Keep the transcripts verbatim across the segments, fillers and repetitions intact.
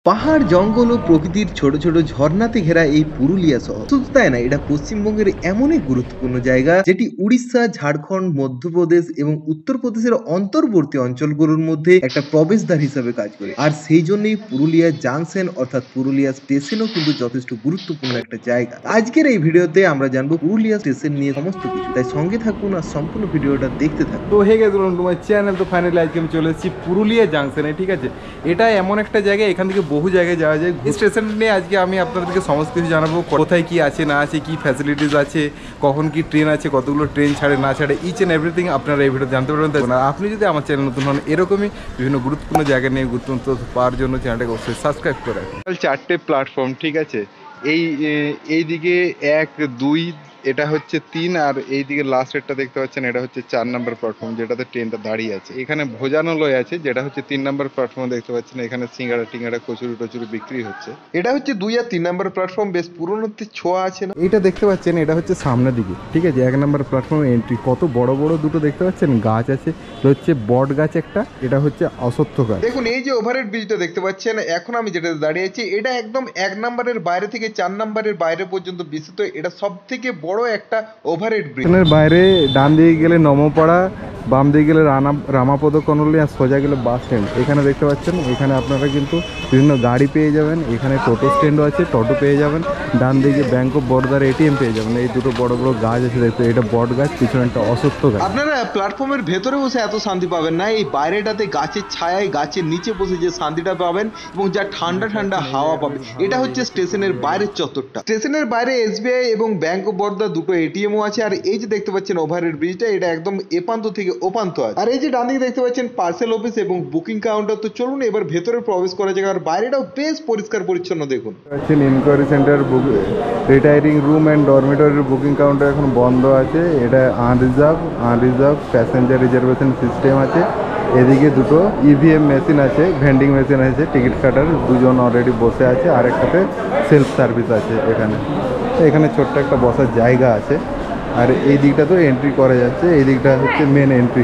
পাহাড় জঙ্গল ও প্রকৃতির ছোট ছোট ঝর্ণাতে ঘেরা এই পুরুলিয়া শহর শুধু তাই না, এটা পশ্চিমবঙ্গের এমনই গুরুত্বপূর্ণ জায়গা যেটি উড়িষ্যা, ঝাড়খণ্ড, মধ্যপ্রদেশ এবং উত্তরপ্রদেশের অন্তর্বর্তী অঞ্চলগুলোর মধ্যে একটা প্রবেশদ্বার হিসাবে কাজ করে। আর সেই জন্যই পুরুলিয়া জাংশন অর্থাৎ পুরুলিয়া স্টেশনও কিন্তু যথেষ্ট গুরুত্বপূর্ণ একটা জায়গা। আজকের এই ভিডিওতে আমরা জানবো পুরুলিয়া স্টেশন নিয়ে সমস্ত কিছু, তাই সঙ্গে থাকুন আর সম্পূর্ণ ভিডিওটা দেখতে থাকুন। তো হে গেছে তোমার চ্যানেল। তো ফাইনালি আজকে আমি চলে এসেছি পুরুলিয়া জাংশনে, ঠিক আছে। এটা এমন একটা জায়গা, এখান থেকে বহু জায়গায় যাওয়া যায়। স্টেশন নিয়ে আজকে আমি আপনাদেরকে সমস্ত কিছু জানাবো, কোথায় কি আছে না আছে, কি ফ্যাসিলিটিস আছে, কখন কি ট্রেন আছে, কতগুলো ট্রেন ছাড়ে না ছাড়ে, ইচ অ্যান্ড এভরিথিং আপনারা এই ভিডিও জানতে পারবেন। আর আপনি যদি আমার চ্যানেল নতুন হন, এরকমই বিভিন্ন গুরুত্বপূর্ণ জায়গা নিয়ে গুরুত্বপূর্ণ তথ্য পাওয়ার জন্য চ্যানেলটাকে অবশ্যই সাবস্ক্রাইব করে রাখুন। চারটে প্ল্যাটফর্ম, ঠিক আছে। এই এই দিকে এক, দুই, এটা হচ্ছে তিন, আর এইদিকে লাস্টেরটা দেখতে পাচ্ছেন, এটা হচ্ছে চার নাম্বার প্ল্যাটফর্ম, যেটাতে ট্রেনটা দাঁড়িয়ে আছে। এখানে ভোজনালয় আছে, যেটা হচ্ছে তিন নাম্বার প্ল্যাটফর্ম দেখতে পাচ্ছেন। এখানে সিঙ্গাড়া টিঙ্গাড়া কচুরি টচুরি বিক্রি হচ্ছে। এটা হচ্ছে দুই আর তিন নাম্বার প্ল্যাটফর্ম, বেশ পুরোনোতে ছোঁয়া আছে না। এটা দেখতে পাচ্ছেন, এটা হচ্ছে সামনের দিকে, ঠিক আছে। এক নাম্বার প্ল্যাটফর্ম এন্ট্রি, কত বড় বড় দুটো দেখতে পাচ্ছেন গাছ আছে। এটা হচ্ছে বট গাছ একটা, এটা হচ্ছে অশ্বত্থ গাছ। দেখুন এই যে ওভারহেড ব্রিজটা দেখতে পাচ্ছেন, এখন আমি যেটা দাঁড়িয়ে আছি, এটা একদম এক নাম্বারের বাইরে থেকে চার নাম্বারের বাইরে পর্যন্ত বিস্তৃত। এটা সব থেকে বড় একটা ওভারহেড ব্রিজ। বাইরে ডান দিকে গেলে নমপাড়া, বাম দিকে গেলে রানা রামাপদ কর্নলি, আর সোজা গেলে বাস স্ট্যান্ড। এখানে দেখতে পাচ্ছেন, এখানে আপনারা কিন্তু বিভিন্ন গাড়ি পেয়ে যাবেন। এখানে টোটো স্ট্যান্ডও আছে, টোটো পেয়ে যাবেন। ডান দিকে ব্যাংক অফ বরোদার এটিএম পেয়ে যাবেন। এই দুটো বড় বড় গাছ আছে দেখতে, এটা বট গাছ, পিছনে একটা অশ্বত্থ গাছ। আপনারা প্ল্যাটফর্মের ভেতরে বসে এত শান্তি পাবেন না, এই বাইরেটাতে গাছের ছায়ায় গাছের নিচে বসে যে শান্তিটা পাবেন এবং যা ঠান্ডা ঠান্ডা হাওয়া পাবেন, এটা হচ্ছে স্টেশনের বাইরের চত্বরটা। স্টেশনের বাইরে এসবিআই এবং ব্যাংক অফ বরোদা দুটো এটিএমও আছে। আর এই যে দেখতে পাচ্ছেন ওভারহেড ব্রিজটা, এটা একদম এপান্ত থেকে ওপান্ত আছে। আর এই যে ডান দিকে দেখতে পাচ্ছেন পার্সেল অফিস এবং বুকিং কাউন্টার। তো চলুন এবার ভেতরে প্রবেশ করা যাক। আর বাইরেটাও বেশ পরিষ্কার পরিচ্ছন্ন দেখুন। Enquiry centre, retiring room and ডরমিটরির বুকিং কাউন্টার এখন বন্ধ আছে। এটা unreserve unreserve passenger reservation system আছে। এদিকে দুটো ইভিএম মেশিন আছে, ভেন্ডিং মেশিন আছে, টিকিট কাটার দুজন অলরেডি বসে আছে। আর একটাতে সেলফ সার্ভিস আছে। এখানে এখানে ছোট্ট একটা বসার জায়গা আছে। আর এই দিকটা তো এন্ট্রি করা যাচ্ছে, এই দিকটা হচ্ছে মেন এন্ট্রি।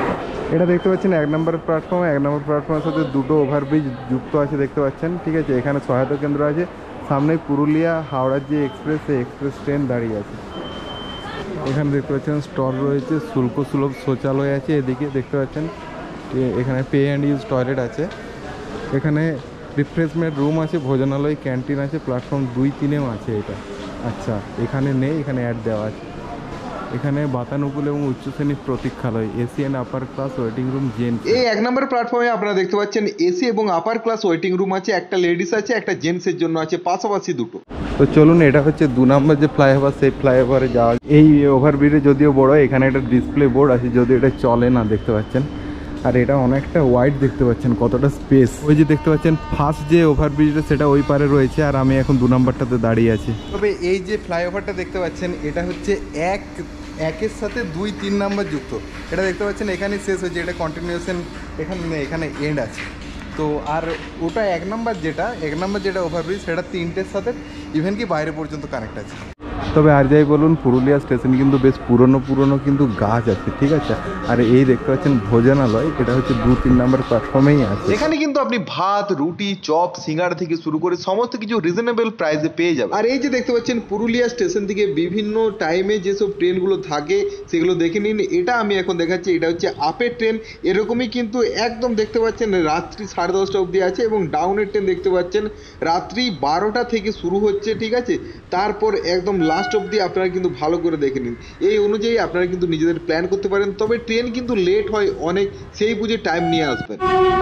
এটা দেখতে পাচ্ছেন এক নম্বর প্ল্যাটফর্ম, এক নম্বর প্ল্যাটফর্মের সাথে দুটো ওভারব্রিজ যুক্ত আছে দেখতে পাচ্ছেন, ঠিক আছে। এখানে সহায়তা কেন্দ্র আছে। সামনে পুরুলিয়া হাওড়ার যে এক্সপ্রেস, সেই এক্সপ্রেস ট্রেন দাঁড়িয়ে আছে। এখানে দেখতে পাচ্ছেন স্টল রয়েছে, শুল্ক সুলভ শৌচালয় আছে। এদিকে দেখতে পাচ্ছেন এখানে পে অ্যান্ড ইউজ টয়লেট আছে। এখানে রিফ্রেশমেন্ট রুম আছে, ভোজনালয়, ক্যান্টিন আছে। প্ল্যাটফর্ম দুই তিনেও আছে এটা। আচ্ছা, এখানে নেই, এখানে অ্যাড দেওয়া আছে। এখানে বাতানুকূল এবং উচ্চ শ্রেণীর প্রতীক্ষালয়, AC and upper class waiting room gents. এই এক নম্বর প্ল্যাটফর্মে আপনারা দেখতে পাচ্ছেন এসি এবং আপার ক্লাস ওয়েটিং রুম আছে। একটা লেডিস আছে, একটা জেন্টসের জন্য আছে, পাশাপাশি দুটো। তো চলুন, এটা হচ্ছে দু নম্বর যে ফ্লাইওভার, সেই ফ্লাইওভারে যাওয়া। এই ওভারব্রিজে যদিও বড়, এখানে একটা ডিসপ্লে বোর্ড আছে, যদিও এটা চলে না দেখতে পাচ্ছেন। আর এটা অনেকটা ওয়াইড দেখতে পাচ্ছেন, কতটা স্পেস। ওই যে দেখতে পাচ্ছেন ফার্স্ট যে ওভারব্রিজটা, সেটা ওই পারে রয়েছে, আর আমি এখন দু নম্বরটাতে দাঁড়িয়ে আছি। তবে এই যে ফ্লাইওভারটা দেখতে পাচ্ছেন, এটা হচ্ছে এক একের সাথে দুই তিন নাম্বার যুক্ত। এটা দেখতে পাচ্ছেন এখানে শেষ হয়েছে, এটা কন্টিনিউশন এখানে এখানে এন্ড আছে। তো আর ওটা এক নাম্বার যেটা এক নাম্বার যেটা ওভারব্রিজ, সেটা তিনটের সাথে ইভেন কি বাইরে পর্যন্ত কানেক্ট আছে। তবে আর যাই বলুন, পুরুলিয়া স্টেশন কিন্তু বেশ পুরনো পুরনো কিন্তু গাছ আছে, ঠিক আছে। আর এই দেখতে পাচ্ছেন ভোজনালয়, এটা হচ্ছে দু তিন নাম্বার প্ল্যাটফর্মেই আছে। এখানে কিন্তু আপনি ভাত, রুটি, চপ, সিঙ্গাড়া থেকে শুরু করে সমস্ত কিছু রিজনেবল প্রাইসে পেয়ে যাবেন। আর এই যে দেখতে পাচ্ছেন পুরুলিয়া স্টেশন থেকে বিভিন্ন টাইমে যেসব ট্রেনগুলো থাকে সেগুলো দেখে নিন। এটা আমি এখন দেখাচ্ছি, এটা হচ্ছে আপের ট্রেন। এরকমই কিন্তু একদম দেখতে পাচ্ছেন রাত্রি সাড়ে দশটা অবধি আছে, এবং ডাউনের ট্রেন দেখতে পাচ্ছেন রাত্রি বারোটা থেকে শুরু হচ্ছে, ঠিক আছে। তারপর একদম লাস্ট অবধি আপনারা কিন্তু ভালো করে দেখে নিন। এই অনুযায়ী আপনারা কিন্তু নিজেদের প্ল্যান করতে পারেন। তবে ট্রেন কিন্তু লেট হয় অনেক, সেই বুঝে টাইম নিয়ে আসবেন।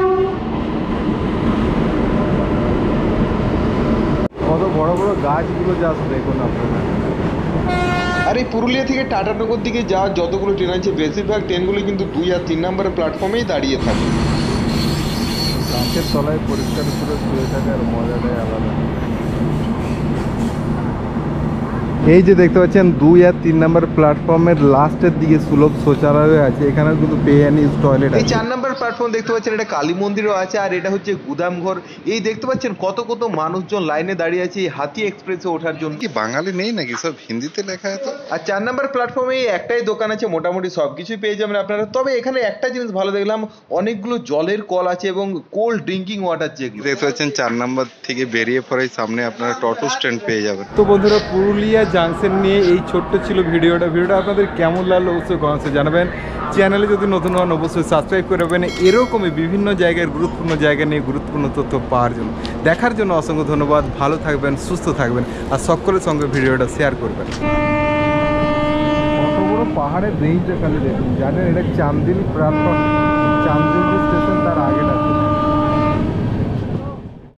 কত বড় বড় গাছগুলো যাচ্ছে দেখুন আপনারা। আর এই পুরুলিয়া থেকে টাটানগর দিকে যাওয়ার যতগুলো ট্রেন আছে, বেশিরভাগ ট্রেনগুলো কিন্তু দুই আর তিন নম্বরের প্ল্যাটফর্মেই দাঁড়িয়ে থাকে। গাছের তলায় পরিষ্কার করে শুয়ে থাকার মজাটাই আলাদা। এই যে দেখতে পাচ্ছেন দুই আর তিন নম্বর প্ল্যাটফর্মের লাস্টের দিকে সুলভ শৌচালয় আছে, এখানে কিন্তু পে অ্যান্ড ইউজ টয়লেট এই আছে। চার নাম্বার প্ল্যাটফর্ম দেখতে পাচ্ছেন এটা কালী মন্দিরও আছে, আর এটা হচ্ছে গুদামঘর। এই দেখতে পাচ্ছেন কত কত মানুষজন লাইনে দাঁড়িয়ে আছে এই হাতি এক্সপ্রেসে ওঠার জন্য। কি বাঙালি নেই নাকি, সব হিন্দিতে লেখা আছে? আর চার নাম্বার প্ল্যাটফর্মে একটাই দোকান আছে, মোটামুটি সব কিছুই পেয়ে যাবেন আপনারা। তবে এখানে একটা জিনিস ভালো দেখলাম, অনেকগুলো জলের কল আছে এবং কোল্ড ড্রিঙ্কিং ওয়াটার যেগুলো। দেখতে পাচ্ছেন চার নাম্বার থেকে বেরিয়ে পরে সামনে আপনারা টোটো স্ট্যান্ড পেয়ে যাবেন। তো বন্ধুরা, পুরুলিয়া জাংশন নিয়ে এই ছোট্ট ছিল ভিডিওটা। ভিডিওটা আপনাদের কেমন লাগলো অবশ্যই কমেন্টসে জানাবেন। চ্যানেলে যদি নতুন হন অবশ্যই সাবস্ক্রাইব করে রাখবেন এরকমই বিভিন্ন জায়গার গুরুত্বপূর্ণ জায়গা নিয়ে গুরুত্বপূর্ণ তথ্য পাওয়ার জন্য। দেখার জন্য অসংখ্য ধন্যবাদ। ভালো থাকবেন, সুস্থ থাকবেন, আর সকলের সঙ্গে ভিডিওটা শেয়ার করবেন। কত বড় পাহাড়ের রেঞ্জটা খালি দেখুন। জানেন এটা চান্দিল প্ল্যাটফর্ম, চান্দিল স্টেশন তার আগেটা।